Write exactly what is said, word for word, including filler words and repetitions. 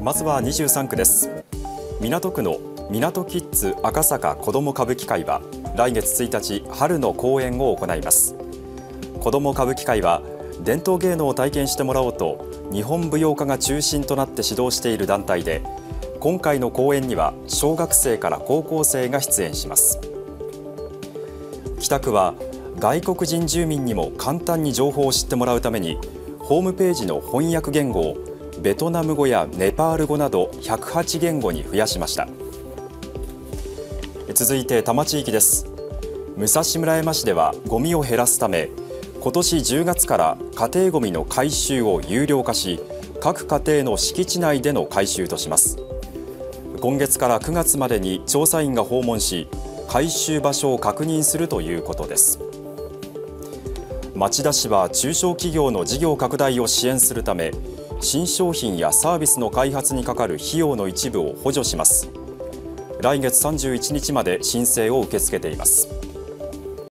まずはにじゅうさんくです。港区の港キッズ赤坂子ども歌舞伎会は来月ついたち春の公演を行います。子ども歌舞伎会は伝統芸能を体験してもらおうと日本舞踊家が中心となって指導している団体で、今回の公演には小学生から高校生が出演します。北区は外国人住民にも簡単に情報を知ってもらうためにホームページの翻訳言語をベトナム語やネパール語などひゃくはちげんごに増やしました。続いて多摩地域です。武蔵村山市ではゴミを減らすため今年じゅうがつから家庭ゴミの回収を有料化し、各家庭の敷地内での回収とします。今月からくがつまでに調査員が訪問し、回収場所を確認するということです。町田市は中小企業の事業拡大を支援するため、新商品やサービスの開発にかかる費用の一部を補助します。来月さんじゅういちにちまで申請を受け付けています。